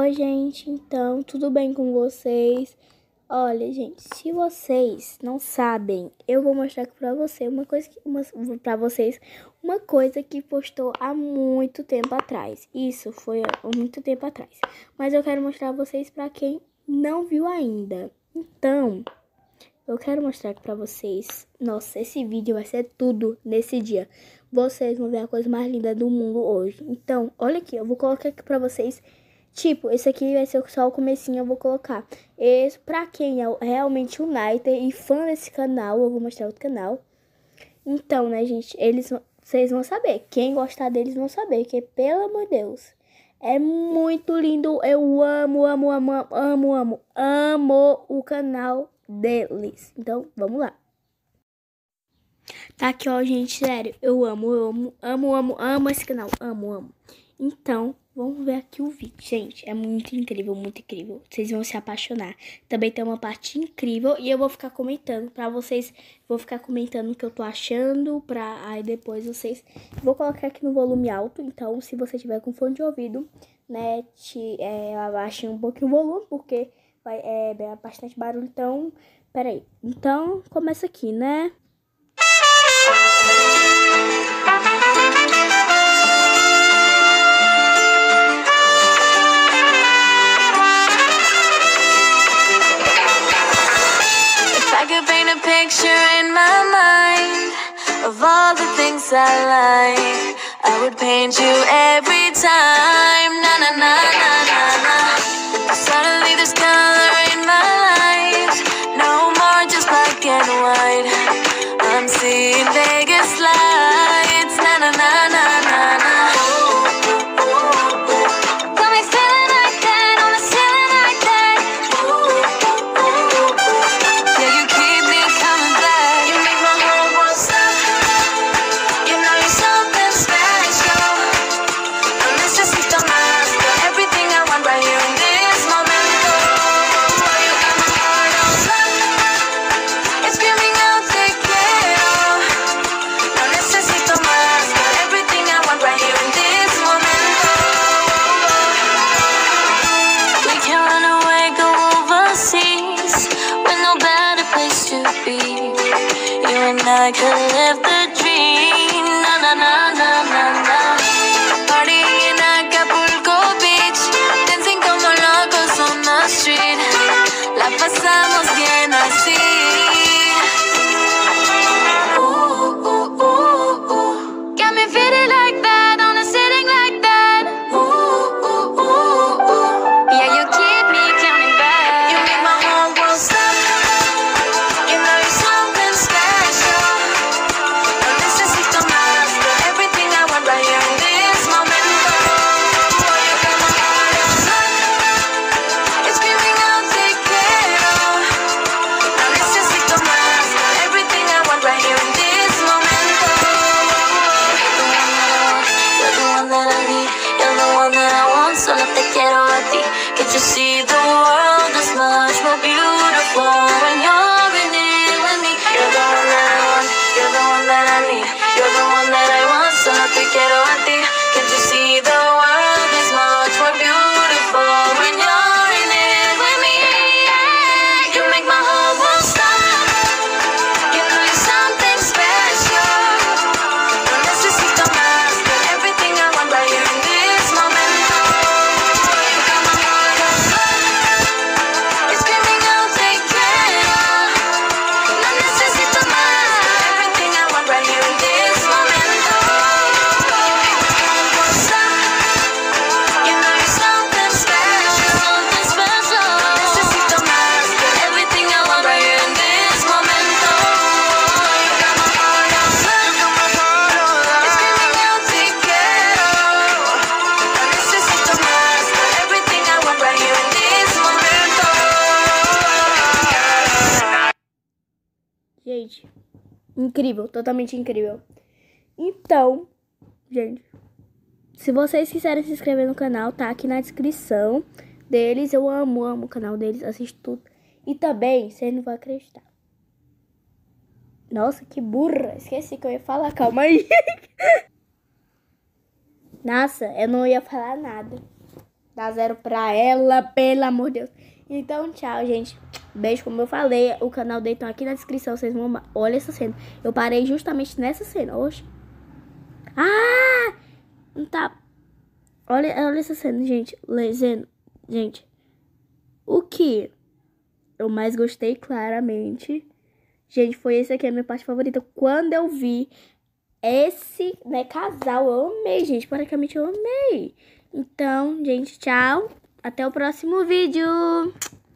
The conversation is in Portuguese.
Oi, gente, então, tudo bem com vocês? Olha, gente, se vocês não sabem, eu vou mostrar aqui pra vocês uma coisa que postou há muito tempo atrás. Isso foi há muito tempo atrás. Mas eu quero mostrar a vocês pra quem não viu ainda. Então, eu quero mostrar aqui pra vocês. Nossa, esse vídeo vai ser tudo nesse dia. Vocês vão ver a coisa mais linda do mundo hoje. Então, olha aqui, eu vou colocar aqui pra vocês. Tipo, esse aqui vai ser só o comecinho, eu vou colocar. Esse, pra quem é realmente United e fã desse canal, eu vou mostrar outro canal. Então, né, gente, vocês vão saber. Quem gostar deles vão saber, que pelo amor de Deus, é muito lindo. Eu amo o canal deles. Então, vamos lá. Tá aqui, ó, gente, sério, eu amo esse canal, amo. Então, vamos ver aqui o vídeo, gente, é muito incrível, vocês vão se apaixonar. Também tem uma parte incrível e eu vou ficar comentando pra vocês, vou ficar comentando o que eu tô achando, aí depois vocês, vou colocar aqui no volume alto, então se você tiver com fone de ouvido, né, abaixe um pouquinho o volume, porque vai bastante barulho, então, peraí. Então, começa aqui, né? Paint a picture in my mind of all the things I like. I would paint you every time. Na na na na na na. Suddenly there's color in my life. No more just black and white. I'm seeing Vegas lights. Na na na na na na. Got me feeling like that on the ceiling like that. Yeah, you keep me coming back. You make my whole world stop. You know you're something special. I necesito más. Got everything I want right here in this momento. You got my heart on lock. It's screaming out te quiero. No necesito más. Got everything I want right here in this momento. We can run away, go overseas, with no better place to be. You and I could live the dream. Na na na na na na. Party in Acapulco Beach, dancing como locos on the street. La pasamos bien así. Ooh, ooh, ooh, ooh. Got me feeling like that, on a sitting like that. Ooh, ooh, ooh, ooh. Yeah, you keep me coming back. You make my whole world stop. You know you're something special. No necesito más. Got everything I want right here in this momento. You got my heart on lock. It's screaming out te quiero. No necesito más. Got everything I want right here in this momento. You're the one that I need. You're the one that I want. Solo te quiero a ti. Can't you see the world is much more beautiful when you're in it with me? You're the one that I want. You're the one that I need. You're the one that I want. Solo te quiero a ti. Can't you see the world is much more beautiful when you're in it with me? You make my whole world stop. You know you're something special. No necesito más. Got everything I want right here in this momento. You got my heart on lock. It's screaming out te quiero. No necesito más. Got everything I want right here in this momento. You make my whole world stop. You know you're something special. Something special. No necesito más. Got everything I want right here in this momento. You got my heart on lock. It's screaming out te quiero. No necesito más. Got everything I want right here in this momento. Gente, incrível, totalmente incrível. Então, gente, se vocês quiserem se inscrever no canal, tá aqui na descrição deles. Eu amo o canal deles, assisto tudo. E também, vocês não vão acreditar. Nossa, que burra, esqueci que eu ia falar, calma aí. Nossa, eu não ia falar nada. Dá 0 pra ela, pelo amor de Deus. Então, tchau, gente. Beijo, como eu falei. O canal dele tá aqui na descrição. Vocês vão... Olha essa cena. Eu parei justamente nessa cena. Oxe. Ah! Não tá... Olha essa cena, gente. Gente. O que eu mais gostei, claramente... Gente, foi esse aqui a minha parte favorita. Quando eu vi esse, né, casal, eu amei, gente. Praticamente eu amei. Então, gente, tchau. Até o próximo vídeo.